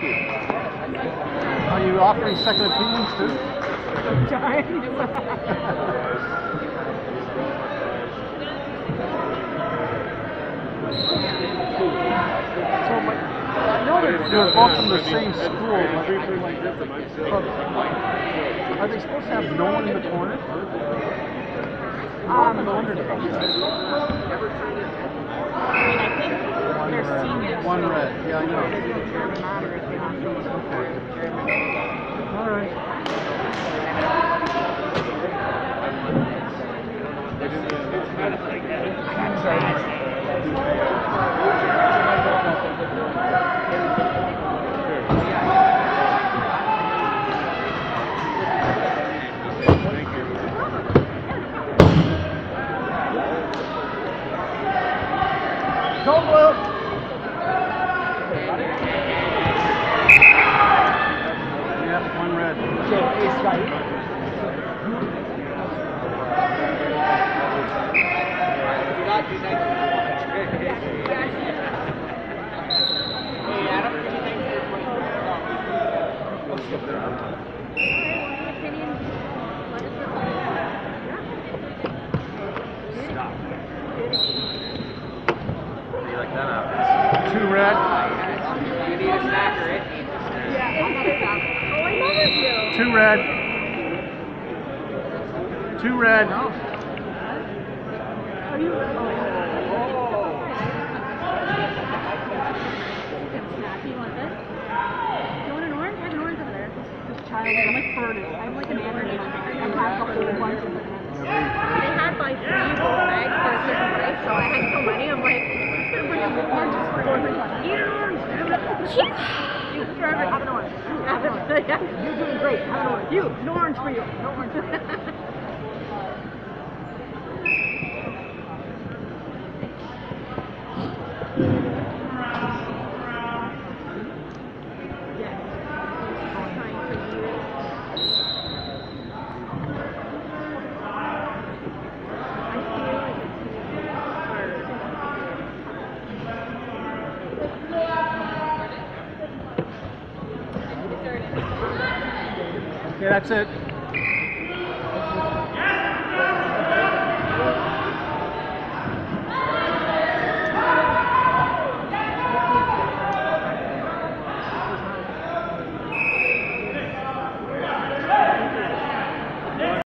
you. Are you offering second opinions too? Sometimes. So, I know that they're both from the same school, but are they supposed to have no one in the corner? I wondered about that. I mean, I think they're seniors. One red, yeah, I know. It doesn't really matter if they have someone. All right. Don't look. Yeah, one red. So, it's like... Hey, Adam, what do you think for 20? Let's skip there. Stop. You like that out? Two red. You need a snack, right? Yeah, oh, I love it, you. Two red. Two red. Are you? Oh. You want this? You want an orange? I have an orange over there. This child, I'm like furtive. I'm like an allergy. I've had a couple of bunches of them. They had like 3 whole bags for a certain price, so I had so many. I'm like, I'm gonna bring in oranges for everybody. Eat an orange. You forever have an orange. Have an orange. Yeah, you're doing great. Have an orange. You, no orange for you. No orange for you. Okay, that's it.